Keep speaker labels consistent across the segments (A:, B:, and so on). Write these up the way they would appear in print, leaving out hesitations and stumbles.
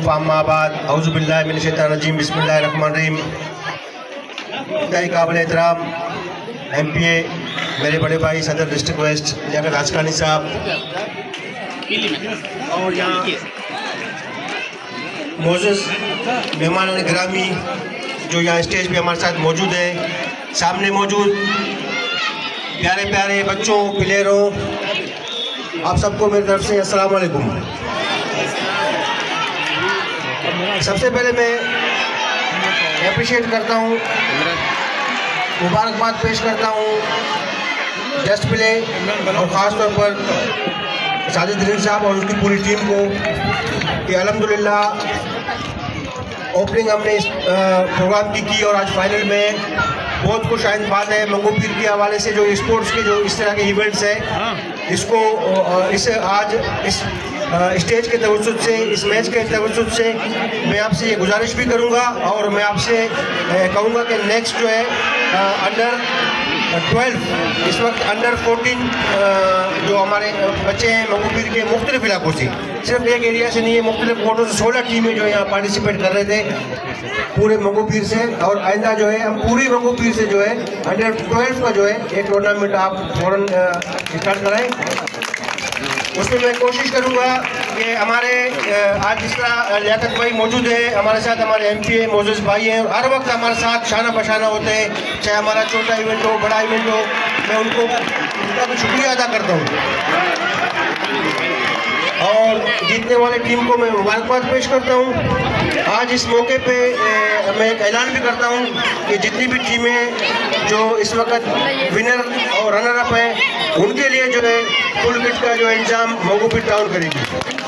A: अम्माबाद औज़ुबिल्लाहि मिनश्शैतानिर्रजीम बिस्मिल्लाहिर्रहमानिर्रहीम। इंतहाई काबिल एहतराम MPA मेरे बड़े भाई सदर डिस्ट्रिक्ट वेस्ट लियाकत आसकानी साहब और यहाँ मोअज़्ज़ज़ मेहमान गिरामी जो यहाँ स्टेज पे हमारे साथ मौजूद है, सामने मौजूद प्यारे प्यारे बच्चों, प्लेयरों, आप सबको मेरी तरफ से अस्सलाम वालेकुम। सबसे पहले मैं अप्रिशिएट करता हूँ, मुबारकबाद पेश करता हूँ गेस्ट प्ले और ख़ास तौर पर साजिद रील साहब और उसकी पूरी टीम को कि अल्हम्दुलिल्लाह ओपनिंग हमने इस प्रोग्राम की और आज फाइनल में बहुत खुश आइंद बात है। मंगू पीर के हवाले से जो स्पोर्ट्स के जो इस तरह के इवेंट्स हैं, इसको इस आज इस स्टेज के तवज्जुद से, इस मैच के तवज्जुद से मैं आपसे ये गुजारिश भी करूँगा और मैं आपसे कहूँगा कि नेक्स्ट जो है अंडर 12 इस वक्त अंडर 14 जो हमारे बच्चे हैं मंगू पीर के मुख्तलिफ इलाकों से, सिर्फ एक एरिया से नहीं है, मुख्तलिफ कोर्टों से 16 टीमें जो है यहाँ पार्टिसिपेट कर रहे थे पूरे मंगू पीर से। और आइंदा जो है हम पूरी मंगू पीर से जो है अंडर 12 का जो है एक टूर्नामेंट आप फ़ौरन स्टार्ट कराएँ। उसमें मैं कोशिश करूंगा कि हमारे आज जिस तरह लियाकत भाई मौजूद है हमारे साथ, हमारे MPA मोअज़्ज़ज़ भाई हैं, हर वक्त हमारे साथ शाना बशाना होते हैं, चाहे हमारा छोटा इवेंट हो बड़ा इवेंट हो, मैं उनका भी शुक्रिया अदा करता हूँ। और जीतने वाले टीम को मैं मुबारकबाद पेश करता हूँ। आज इस मौके पे मैं एक ऐलान भी करता हूँ कि जितनी भी टीमें जो इस वक्त विनर और रनर अप हैं उनके लिए जो है फुल किट का जो इंतजाम मंगू पीर टाउन करेगी,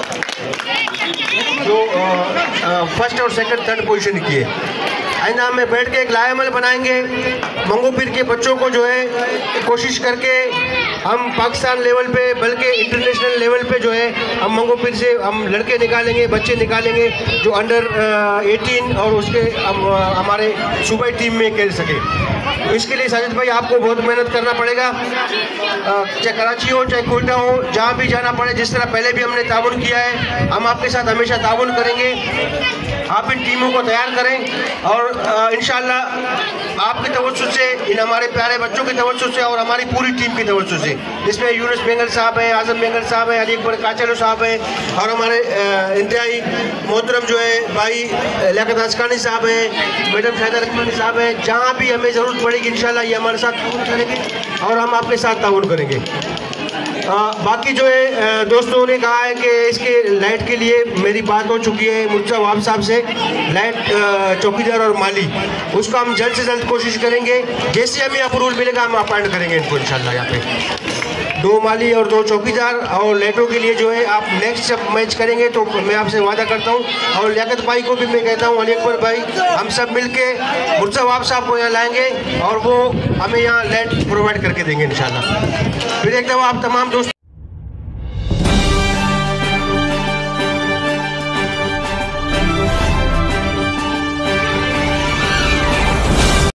A: जो फर्स्ट और सेकंड थर्ड पोजीशन की है। आइंदा में बैठ के एक लाएमल बनाएंगे मंगू पीर के बच्चों को जो है कोशिश करके हम पाकिस्तान लेवल पे बल्कि इंटरनेशनल लेवल पे जो है हम मंगू पीर से हम लड़के निकालेंगे, बच्चे निकालेंगे जो अंडर 18 और उसके हमारे सूबाई टीम में खेल सके। तो इसके लिए साजिद भाई आपको बहुत मेहनत करना पड़ेगा, चाहे कराची हो चाहे कोयटा हो, जहाँ भी जाना पड़े, जिस तरह पहले भी हमने ताउन किया है हम आपके साथ हमेशा ताउन करेंगे। आप इन टीमों को तैयार करें और इंशाअल्लाह आपके तवज्जुद से, इन हमारे प्यारे बच्चों की तवज्जुद से और हमारी पूरी टीम की तवज्जुद से, जिसमें यूनुस बेंगल साहब हैं, आज़म बेंगल साहब हैं, अली अकबर काचलो साहब हैं और हमारे इंतहाई मोहतरम जो है भाई लियाकत आसकानी साहब हैं, मैडम शाहिदा रखमानी साहब हैं। जहाँ भी हमें ज़रूरत पड़ेगी इंशाअल्लाह ये हमारे साथ ताउन करेंगे और हम आपके साथ ताउन करेंगे। बाकी जो है दोस्तों ने कहा है कि इसके लाइट के लिए मेरी बात हो चुकी है मुर्तज़ा वहाब साहब से, लाइट चौकीदार और माली, उसको हम जल्द से जल्द कोशिश करेंगे, जैसे हमें अप्रूवल मिलेगा हम अपॉइंट करेंगे इनको इंशाल्लाह। यहाँ पे 2 माली और 2 चौकीदार और लाइटों के लिए जो है आप नेक्स्ट जब मैच करेंगे तो मैं आपसे वादा करता हूँ। और लियाकत भाई को भी मैं कहता हूँ, अली अकबर भाई, हम सब मिल के मुर्तज़ा वहाब साहब को यहाँ लाएँगे और वो हमें यहाँ लाइट प्रोवाइड करके देंगे इंशाल्लाह। फिर एक दफ़ा आप तमाम दोस्त